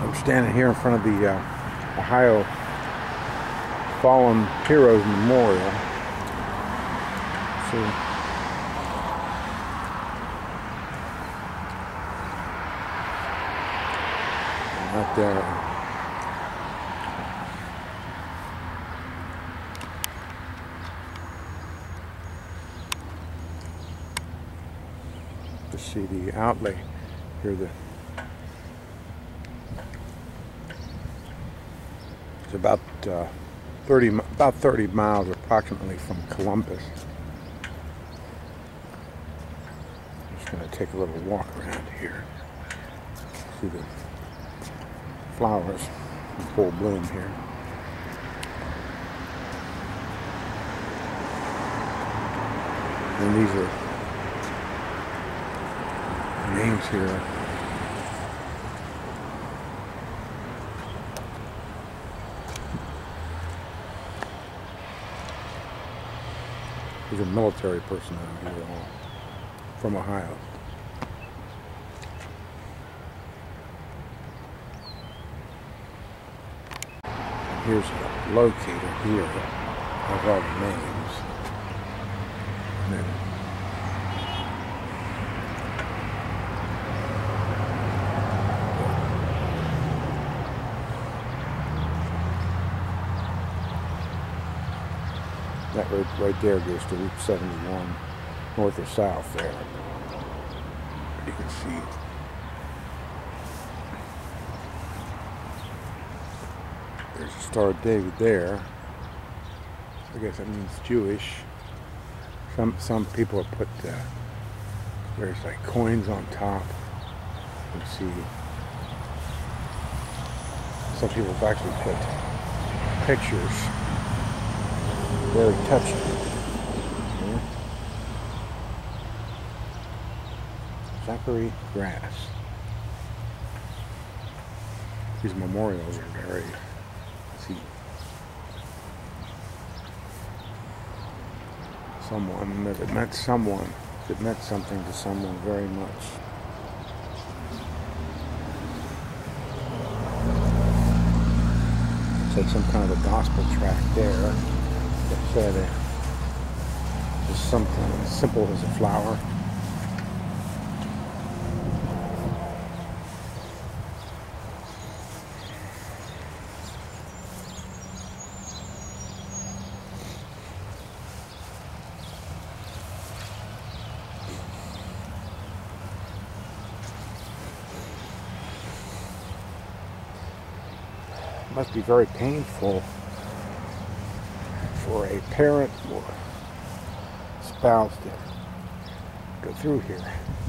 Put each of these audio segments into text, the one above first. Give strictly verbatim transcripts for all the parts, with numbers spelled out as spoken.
I'm standing here in front of the uh, Ohio Fallen Heroes Memorial. So, right there. To see the outlay here, the it's about uh, thirty about thirty miles approximately from Columbus. I'm just going to take a little walk around here. See the flowers in full bloom here. And these are names here. These are military personnel here, all from Ohio. And here's a locator here of all the names. And then that road right there goes to Route seventy-one, north or south there. You can see. There's a Star of David there. I guess that means Jewish. Some some people have put uh, there's like coins on top. You can see. Some people have actually put pictures. Very touching. Yeah. Zachary Grass. These memorials are very, see, someone that it meant someone, it meant something to someone very much. It's like some kind of a gospel track there. That said uh, just something as simple as a flower. It must be very painful for a parent or spouse to go through here.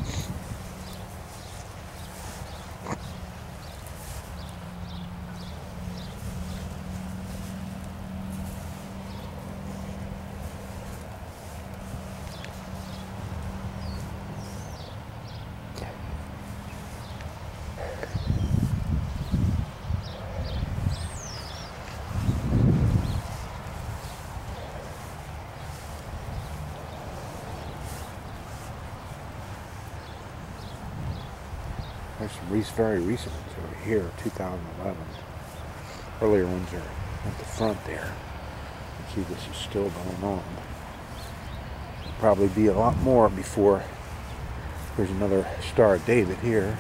There's some very recent ones over here, two thousand eleven. Earlier ones are at the front there. You see this is still going on. There'll probably be a lot more before there's another Star of David here.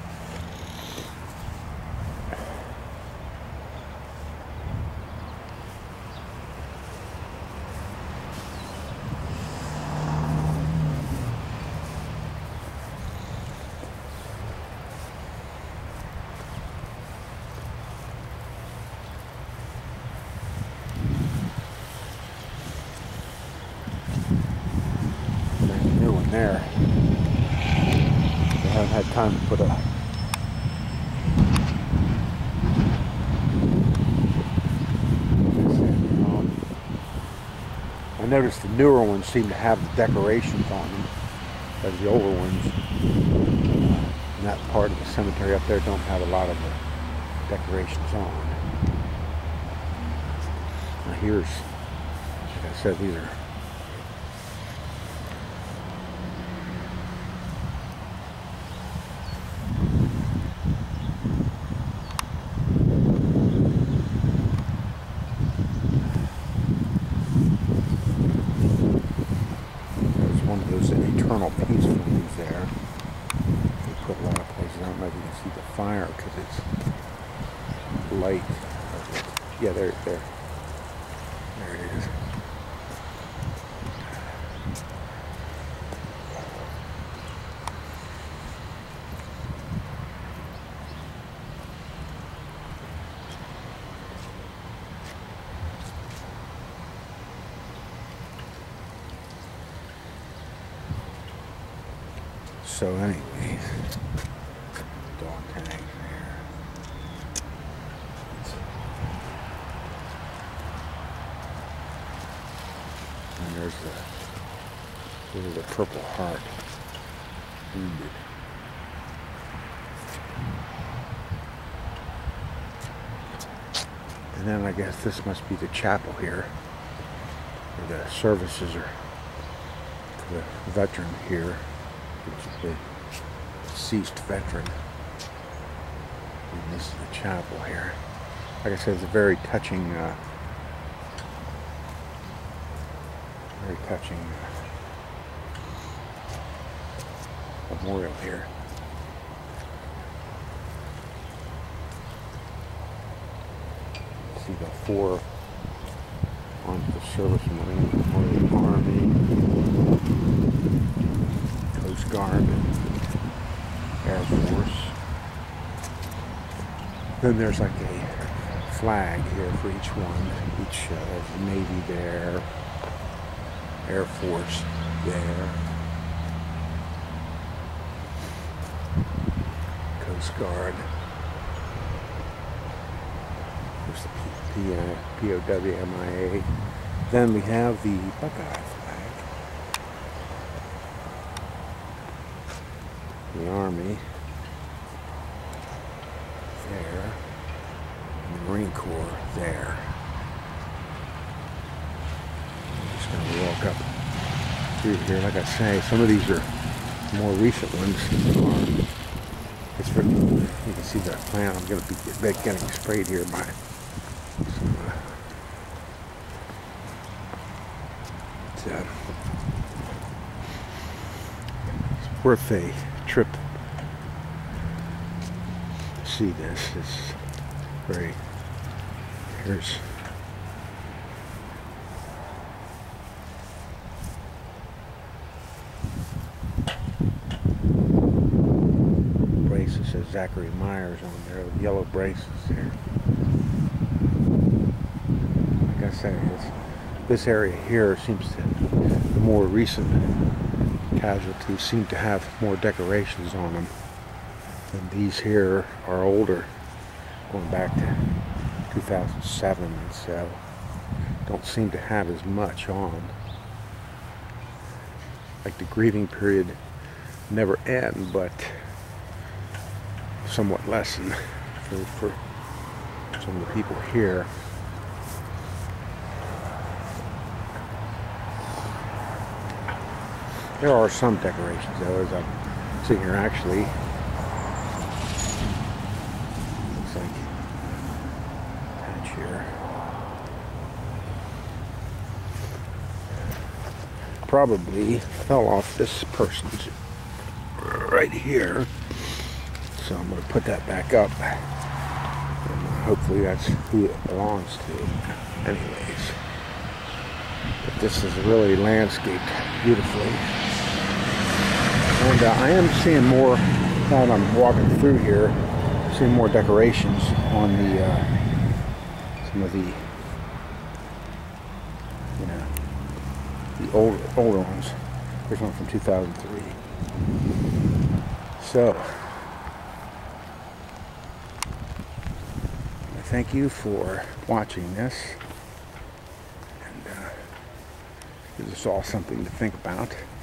There. I haven't had time to put a I noticed the newer ones seem to have the decorations on them as the older ones. In that part of the cemetery up there don't have a lot of the decorations on. Now here's, like I said, these are don't know if you can see the fire because it's light. Yeah, there, there. There it is. So anyways, dog tag there. And there's the, there's the Purple Heart. Wounded. And then I guess this must be the chapel here, where the services are for the veteran here. The deceased veteran. And this is the chapel here. Like I said, it's a very touching, uh, very touching uh, memorial here. See the four onto the service marine, Memorial Army, Coast Guard, Air Force. Then there's like a flag here for each one. Each uh, Navy there, Air Force there, Coast Guard. There's the P O W M I A. Then we have the Buckeye flag. The Army there, and the Marine Corps there. I'm just going to walk up through here. Like I say, some of these are more recent ones. It's for, you can see the plant. I'm going to be getting sprayed here by some. Uh, it's, uh, it's worth a trip. See this, it's very, here's braces, says Zachary Myers on there, with yellow braces there. Like I say, it's, this area here seems to, the more recent casualties seem to have more decorations on them. And these here are older, going back to two thousand seven, and so don't seem to have as much on. Like the grieving period never end, but somewhat lessen for, for some of the people here. There are some decorations though, as I'm sitting here actually. Here. Probably fell off this person's right here, so I'm going to put that back up, and hopefully that's who it belongs to. Anyways, but this is really landscaped beautifully, and uh, I am seeing more now that I'm walking through here, seeing more decorations on the uh, some of the, you know, the older, older ones. There's one from two thousand three. So, I thank you for watching this, and uh, gives us all something to think about.